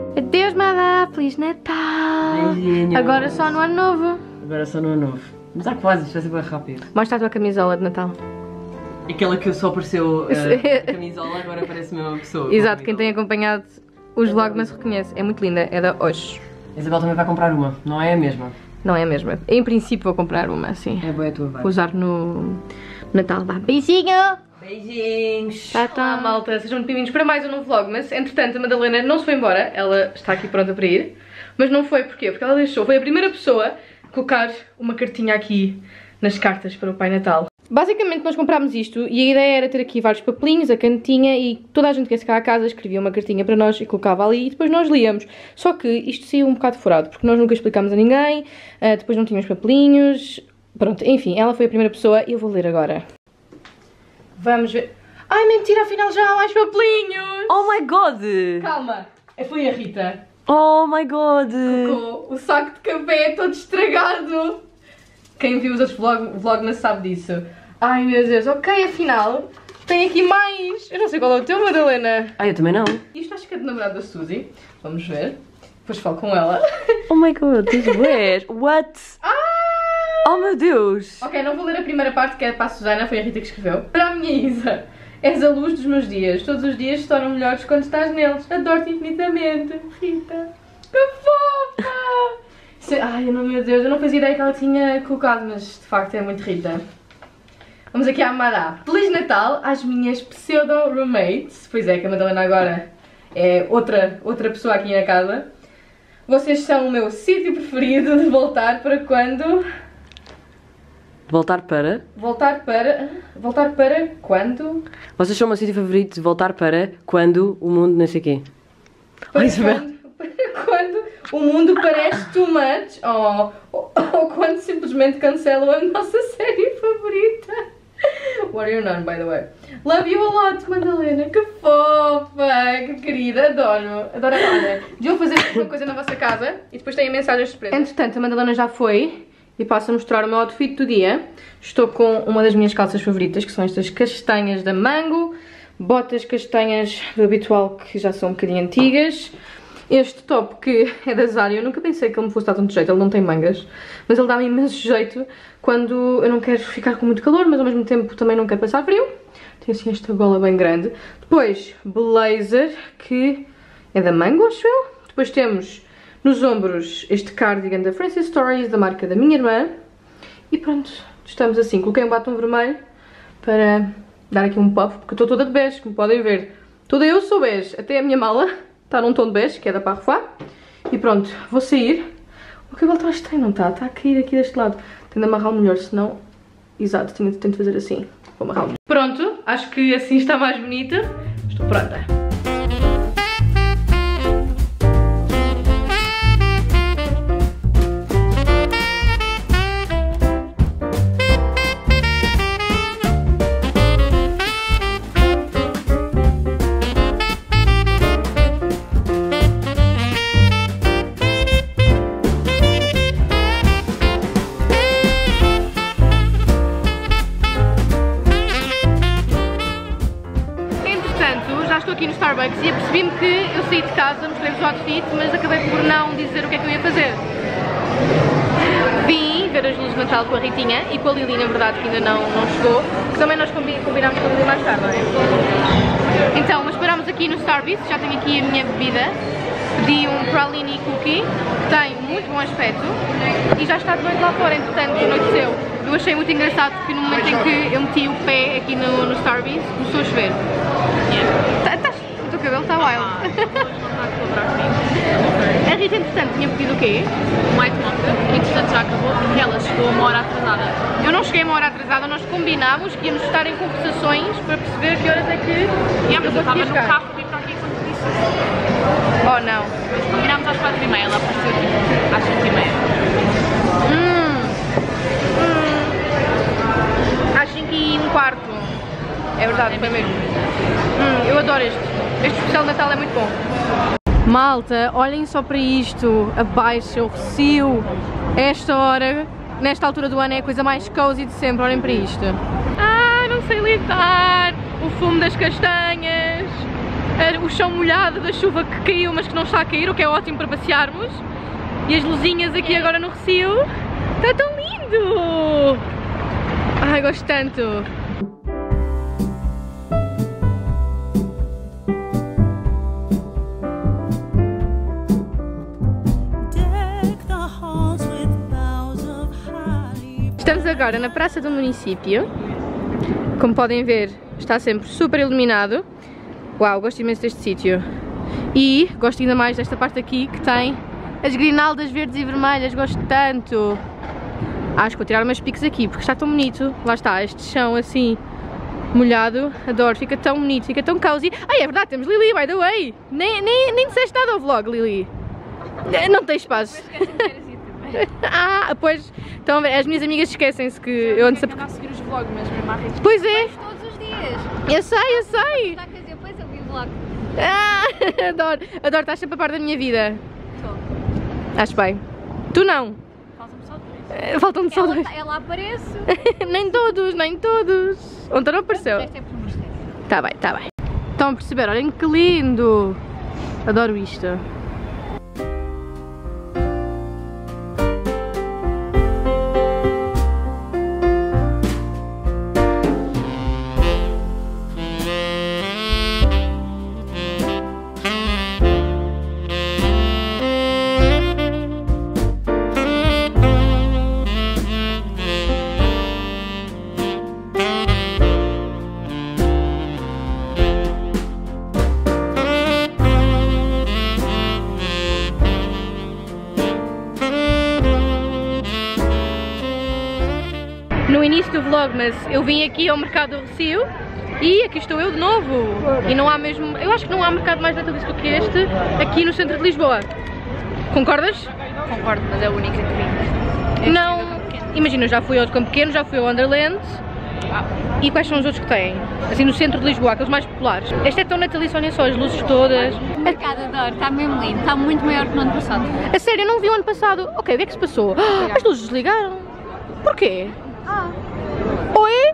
Adeus, Mada. Feliz Natal. Beijinho. Agora só no ano novo. Agora só no ano novo. Mas há quase, isto vai ser bem rápido. Mostra a tua camisola de Natal. Aquela que só apareceu a camisola, agora parece a mesma pessoa. Exato, quem tem acompanhado os vlogmas reconhece. É muito linda, é da Osh. A Isabel também vai comprar uma, não é a mesma? Não é a mesma. Em princípio vou comprar uma, sim. É boa a tua, vai. Vou usar no Natal. Vá, beijinho! Beijinhos! Olá, malta, sejam muito bem-vindos para mais um novo vlog. Mas entretanto a Madalena não se foi embora, ela está aqui pronta para ir. Mas não foi, porquê? Porque ela deixou, foi a primeira pessoa a colocar uma cartinha aqui nas cartas para o Pai Natal. Basicamente nós comprámos isto e a ideia era ter aqui vários papelinhos, a cantinha, e toda a gente que ia chegar à casa escrevia uma cartinha para nós e colocava ali e depois nós líamos. Só que isto saiu um bocado furado, porque nós nunca explicámos a ninguém, depois não tínhamos papelinhos, pronto, enfim, ela foi a primeira pessoa e eu vou ler agora. Vamos ver... Ai, mentira, afinal já há mais papelinhos! Oh my god! Calma, foi a Rita. Oh my god! Colocou o saco de café todo estragado. Quem viu os outros vlogmas sabe disso. Ai meu Deus, ok, afinal tem aqui mais. Eu não sei qual é o teu, Madalena. Ah, eu também não. Isto acho que é do namorado da Suzy. Vamos ver. Depois falo com ela. Oh my god, this where? What? Oh meu Deus! Ok, não vou ler a primeira parte que é para a Susana, foi a Rita que escreveu. Para a minha Isa, és a luz dos meus dias. Todos os dias se tornam melhores quando estás neles. Adoro-te infinitamente, Rita. Que fofa! Ai, meu Deus, eu não fazia ideia que ela tinha colocado, mas de facto é muito Rita. Vamos aqui à Mará. Feliz Natal às minhas pseudo-roommates. Pois é, que a Madalena agora é outra pessoa aqui na casa. Vocês são o meu sítio preferido de voltar para quando... Voltar para? Voltar para quando? Vocês são o meu sítio favorito de voltar para quando o mundo não sei quê. Para quando o mundo parece too much ou quando simplesmente cancelam a nossa série favorita. What are you on, by the way? Love you a lot, Madalena. Que fofa, que querida, adoro. Adoro a Madalena. Deviam fazer uma coisa na vossa casa e depois têm mensagens surpresa. Entretanto, a Madalena já foi e passo a mostrar o meu outfit do dia. Estou com uma das minhas calças favoritas, que são estas castanhas da Mango, botas castanhas do habitual, que já são um bocadinho antigas. Este top que é da Zara, eu nunca pensei que ele me fosse dar tanto jeito, ele não tem mangas, mas ele dá-me imenso jeito quando eu não quero ficar com muito calor, mas ao mesmo tempo também não quero passar frio. Tem assim esta gola bem grande. Depois, blazer, que é da Mango, acho eu. Depois temos nos ombros este cardigan da Francis Stories, da marca da minha irmã. E pronto, estamos assim. Coloquei um batom vermelho para dar aqui um puff, porque eu estou toda de bege, como podem ver. Toda eu sou bege, até a minha mala está num tom de bege, que é da Parfois. E pronto, vou sair. O cabelo está estranho, não está? Está a cair aqui deste lado. Tenho de amarrá-lo melhor, senão... Exato, tenho de fazer assim. Vou amarrá-lo. Pronto, acho que assim está mais bonita. Estou pronta. Aqui no Starbucks e apercebi-me que eu saí de casa, mostrei-vos o outfit, mas acabei por não dizer o que é que eu ia fazer. Vim ver as luzes de Natal com a Ritinha e com a Lili, na verdade, que ainda não chegou, que também nós combinámos com a Lili mais tarde, não é? Então, mas parámos aqui no Starbucks, já tenho aqui a minha bebida, pedi um pralini cookie, que tem muito bom aspecto e já está de noite lá fora, entretanto, anoiteceu. Eu achei muito engraçado porque no momento em que eu meti o pé aqui no Starbucks, começou a chover. O teu cabelo está wild. A Rita, entretanto, tinha pedido o quê? Um white mocha, que entretanto já acabou porque ela chegou uma hora atrasada. Eu não cheguei uma hora atrasada, nós combinámos que íamos estar em conversações para perceber que horas é que eu estava no carro para ir para aqui quando disse. Oh não. Mas combinámos às 4h30, ela apareceu tipo às 5h30. Às 5h15. É verdade, foi mesmo. Eu adoro este. Este especial de Natal é muito bom. Malta, olhem só para isto. Abaixo, o recio. Esta hora, nesta altura do ano, é a coisa mais cozy de sempre. Olhem para isto. Ah, não sei lidar. O fumo das castanhas. o chão molhado da chuva que caiu, mas que não está a cair, o que é ótimo para passearmos. E as luzinhas aqui agora no Recio. Está tão lindo! Ai, gosto tanto! Estamos agora na praça do município. Como podem ver, está sempre super iluminado. Uau, gosto imenso deste sítio. E gosto ainda mais desta parte aqui que tem as grinaldas verdes e vermelhas, gosto tanto. Acho que vou tirar umas piques aqui porque está tão bonito. Lá está, este chão assim molhado, adoro, fica tão bonito, fica tão cozy. Ai, é verdade, temos Lili, by the way. Nem disseste nada ao vlog, Lili. Não tem espaço. Ah, pois, então as minhas amigas esquecem-se que eu ando sempre a seguir os vlogs, mas mesmo à rede. Pois é. Todos os dias. Eu sei. Está a dizer, pois eu vi o vlog. Adoro, estás sempre a par da minha vida. Estou. Acho bem. Tu não. Faltam-me só 3. Faltam-me só dois. Ela aparece. Nem todos. Ontem não apareceu. Esta é por mistério. Tá bem. Estão a perceber? Olhem que lindo. Adoro isto. No início do vlog, mas eu vim aqui ao mercado do Recio e aqui estou eu de novo. E não há mesmo, eu acho que não há mercado mais natalício do que este aqui no centro de Lisboa. Concordas? Concordo, mas é o único que vim. Não, imagina, eu já fui ao de Campo Pequeno, já fui ao Wonderland. E quais são os outros que têm? Assim no centro de Lisboa, aqueles mais populares. Este é tão natalício, olhem só, as luzes todas. O mercado adoro, está mesmo lindo, está muito maior que no ano passado. A sério, eu não vi o ano passado. Ok, o que é que se passou? As luzes desligaram. Porquê? Oi?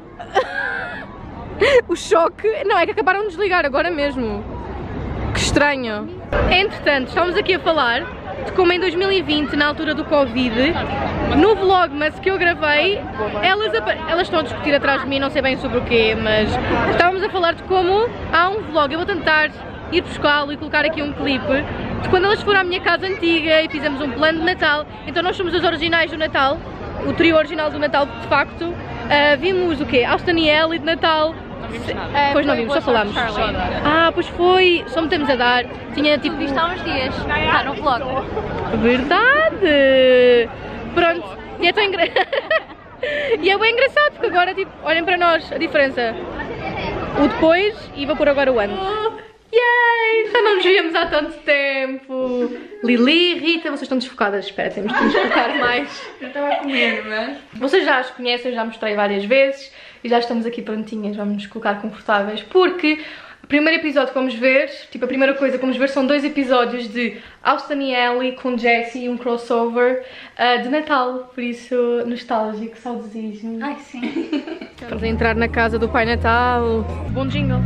O choque. Não, é que acabaram de desligar agora mesmo. Que estranho. Entretanto, estamos aqui a falar de como em 2020, na altura do Covid, no vlogmas que eu gravei, elas estão a discutir atrás de mim, não sei bem sobre o quê, mas estávamos a falar de como há um vlog, eu vou tentar ir buscá-lo e colocar aqui um clipe de quando elas foram à minha casa antiga e fizemos um plano de Natal. Então nós somos os originais do Natal, o trio original do Natal de facto. Vimos o quê? Austin e Ellie de Natal. Não vimos nada. Pois não vimos, só falámos. Ah, pois foi, só metemos a dar. Tinha tipo. Viste há uns dias, está no vlog. Verdade! Pronto, e é tão engraçado. E é bem engraçado porque agora, tipo, olhem para nós a diferença. O depois e vou pôr agora o antes. Yay! Já não nos víamos há tanto tempo. Lili, Rita, vocês estão desfocadas. Espera, temos que nos colocar mais. Eu estava a comer, mas... Vocês já as conhecem, eu já mostrei várias vezes. E já estamos aqui prontinhas, vamos nos colocar confortáveis. Porque o primeiro episódio que vamos ver, tipo a primeira coisa que vamos ver são 2 episódios de Austin e Ellie com Jessie, um crossover de Natal. Por isso, nostálgico, saudosismo. Ai, sim. Vamos entrar na casa do Pai Natal. Bom jingle.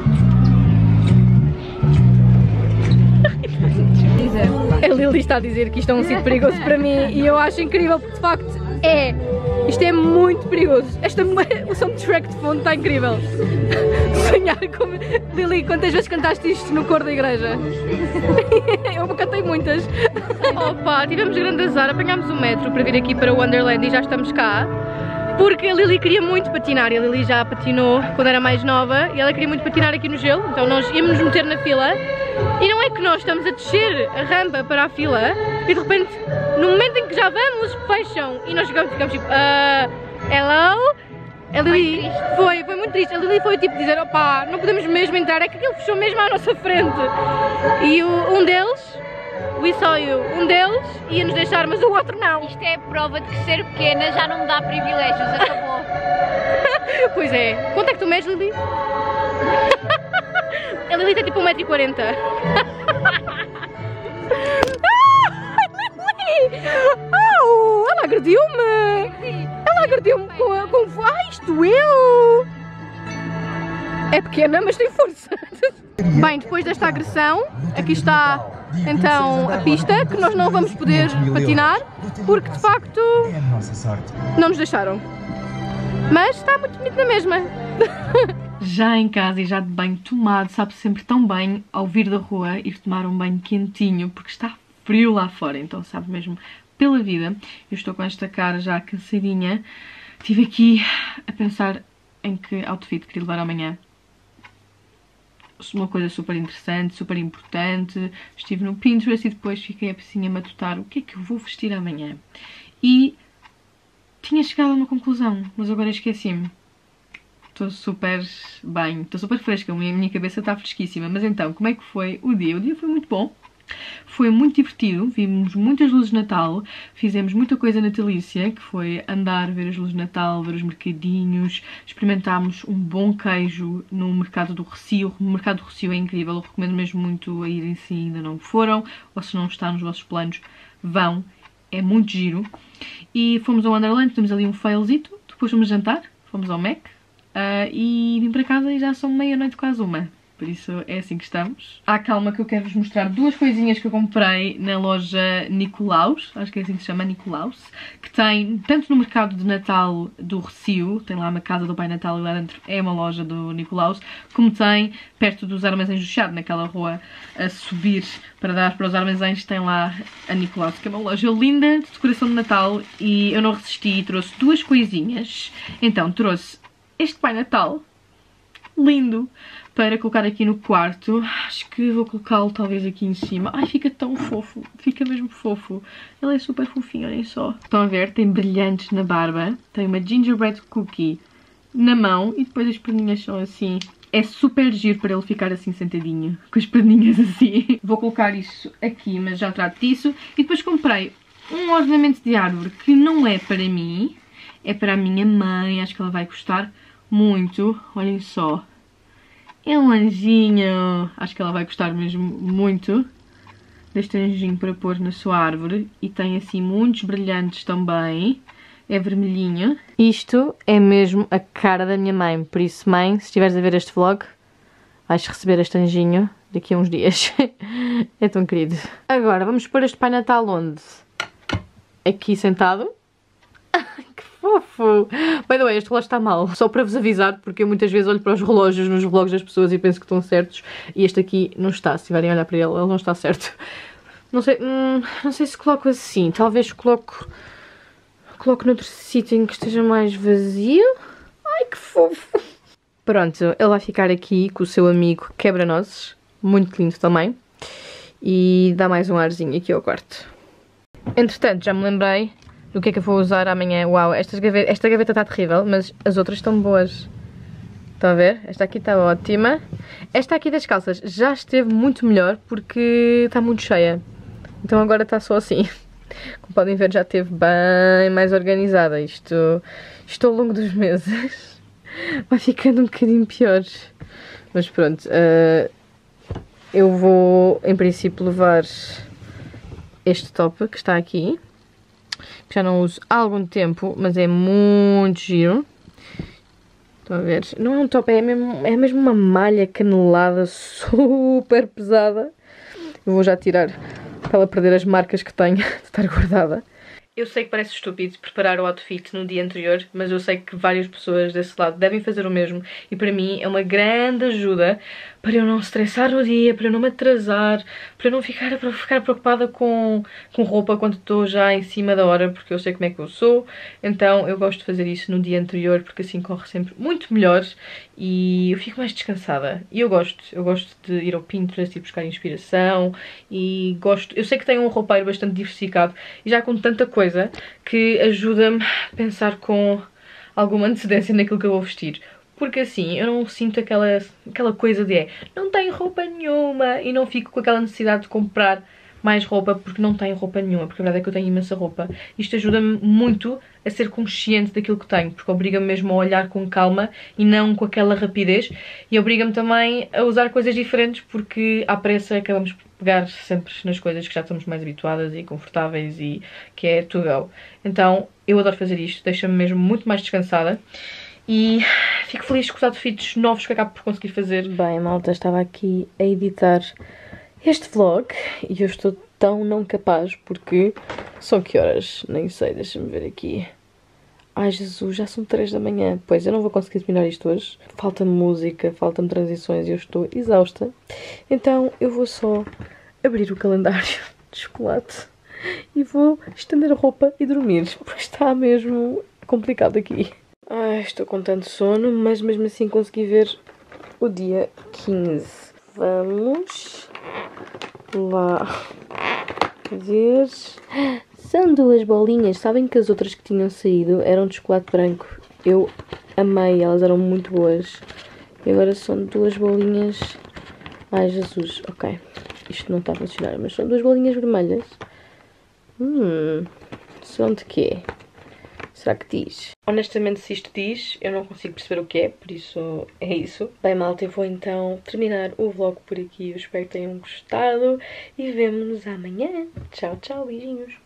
A Lili está a dizer que isto é um sítio perigoso para mim e eu acho incrível porque de facto é. Isto é muito perigoso. O soundtrack de fundo está incrível. Sonhar com... Lili, quantas vezes cantaste isto no coro da igreja? Eu cantei muitas. Opa, tivemos grande azar, apanhámos o metro para vir aqui para o Wonderland e já estamos cá. Porque a Lili queria muito patinar, e a Lili já patinou quando era mais nova e ela queria muito patinar aqui no gelo, então nós íamos nos meter na fila e não é que nós estamos a descer a rampa para a fila e de repente, no momento em que já vamos, fecham e nós ficamos tipo, hello? A Lili foi muito triste, a Lili foi tipo dizer, opá, não podemos mesmo entrar, é que aquilo fechou mesmo à nossa frente e um deles... We saw you. Um deles ia nos deixar, mas o outro não. Isto é prova de que ser pequena já não me dá privilégios, acabou. Pois é. Quanto é que tu medes, Lili? A Lili tem tipo 1,40 m. Lili! Oh, ela agrediu-me! Ela agrediu-me com... Ah, isto eu! É pequena, mas tem força. Bem, depois desta agressão, aqui está então a pista, que nós não vamos poder patinar, porque de facto não nos deixaram. Mas está muito bonito na mesma. Já em casa e já de banho tomado, sabe sempre tão bem ao vir da rua ir tomar um banho quentinho, porque está frio lá fora, então sabe mesmo pela vida. Eu estou com esta cara já cansadinha. Estive aqui a pensar em que outfit queria levar amanhã. Uma coisa super interessante, super importante. Estive no Pinterest e depois fiquei assim a matutar o que é que eu vou vestir amanhã. E tinha chegado a uma conclusão, mas agora esqueci-me. Estou super bem, estou super fresca, a minha cabeça está fresquíssima. Mas então, como é que foi o dia? O dia foi muito bom. Foi muito divertido, vimos muitas luzes de Natal, fizemos muita coisa natalícia, que foi andar, ver as luzes de Natal, ver os mercadinhos, experimentámos um bom queijo no Mercado do Rossio. O Mercado do Rossio é incrível, eu recomendo mesmo muito a irem se ainda não foram, ou se não está nos vossos planos, vão, é muito giro. E fomos ao Wonderland, temos ali um failzito, depois fomos jantar, fomos ao Mac, e vim para casa e já são meia-noite quase uma. Por isso é assim que estamos. Calma que eu quero vos mostrar duas coisinhas que eu comprei na loja Nicolaus, acho que é assim que se chama, Nicolaus, que tem tanto no mercado de Natal do Rossio, tem lá uma casa do Pai Natal e lá dentro é uma loja do Nicolaus, como tem perto dos armazéns do Chiado, naquela rua a subir para dar para os armazéns, tem lá a Nicolaus, que é uma loja linda de decoração de Natal, e eu não resisti e trouxe duas coisinhas. Então trouxe este Pai Natal, lindo, para colocar aqui no quarto. Acho que vou colocá-lo talvez aqui em cima. Ai, fica tão fofo, fica mesmo fofo. Ele é super fofinho, olhem só. Estão a ver? Tem brilhantes na barba, tem uma gingerbread cookie na mão e depois as perninhas são assim. É super giro para ele ficar assim sentadinho, com as perninhas assim. Vou colocar isso aqui, mas já trato disso. E depois comprei um ornamento de árvore que não é para mim, é para a minha mãe. Acho que ela vai gostar muito. Olhem só. É um anjinho. Acho que ela vai gostar mesmo muito deste anjinho para pôr na sua árvore. E tem assim muitos brilhantes também. É vermelhinho. Isto é mesmo a cara da minha mãe. Por isso, mãe, se estiveres a ver este vlog, vais receber este anjinho daqui a uns dias. É tão querido. Agora, vamos pôr este Pai Natal onde? Aqui sentado. Que fofo! By the way, este relógio está mal. Só para vos avisar, porque eu muitas vezes olho para os relógios nos vlogs das pessoas e penso que estão certos. E este aqui não está. Se estiverem a olhar para ele, ele não está certo. Não sei se coloco assim. Talvez coloco noutro sítio em que esteja mais vazio. Ai, que fofo! Pronto, ele vai ficar aqui com o seu amigo Quebra-Nozes. Muito lindo também. E dá mais um arzinho aqui ao quarto. Entretanto, já me lembrei do que é que eu vou usar amanhã. Uau, esta gaveta está terrível, mas as outras estão boas. Estão a ver? Esta aqui está ótima. Esta aqui das calças já esteve muito melhor porque está muito cheia. Então agora está só assim. Como podem ver, já esteve bem mais organizada. Isto ao longo dos meses vai ficando um bocadinho pior. Mas pronto, eu vou em princípio levar este top que está aqui, que já não uso há algum tempo, mas é muito giro. Estão a ver? Não é um top, é mesmo uma malha canelada super pesada. Eu vou já tirar para ela perder as marcas que tenho de estar guardada. Eu sei que parece estúpido preparar o outfit no dia anterior, mas eu sei que várias pessoas desse lado devem fazer o mesmo e para mim é uma grande ajuda para eu não estressar no dia, para eu não me atrasar, para eu não ficar preocupada com roupa quando estou já em cima da hora, porque eu sei como é que eu sou. Então eu gosto de fazer isso no dia anterior, porque assim corre sempre muito melhor e eu fico mais descansada. E eu gosto de ir ao Pinterest e buscar inspiração e eu sei que tenho um roupeiro bastante diversificado e já com tanta coisa que ajuda-me a pensar com alguma antecedência naquilo que eu vou vestir. Porque assim, eu não sinto aquela coisa de não tenho roupa nenhuma e não fico com aquela necessidade de comprar mais roupa porque não tenho roupa nenhuma, porque a verdade é que eu tenho imensa roupa. Isto ajuda-me muito a ser consciente daquilo que tenho, porque obriga-me mesmo a olhar com calma e não com aquela rapidez, e obriga-me também a usar coisas diferentes, porque à pressa acabamos por pegar sempre nas coisas que já estamos mais habituadas e confortáveis e que é to go. Então eu adoro fazer isto, deixa-me mesmo muito mais descansada. E fico feliz com os outfits novos que acabo por conseguir fazer. Bem, malta, estava aqui a editar este vlog e eu estou tão não capaz porque são que horas? Nem sei, deixa-me ver aqui. Ai Jesus, já são 3 da manhã. Pois, eu não vou conseguir terminar isto hoje. Falta-me música, falta-me transições e eu estou exausta. Então eu vou só abrir o calendário de chocolate e vou estender a roupa e dormir, porque está mesmo complicado aqui. Ai, estou com tanto sono, mas mesmo assim consegui ver o dia 15. Vamos lá ver. São 2 bolinhas. Sabem que as outras que tinham saído eram de chocolate branco. Eu amei, elas eram muito boas. E agora são 2 bolinhas. Ai Jesus, ok. Isto não está a funcionar, mas são 2 bolinhas vermelhas. São de quê? Será que diz? Honestamente, se isto diz, eu não consigo perceber o que é, por isso é isso. Bem, malta, eu vou então terminar o vlog por aqui. Eu espero que tenham gostado e vemo-nos amanhã. Tchau, tchau, beijinhos.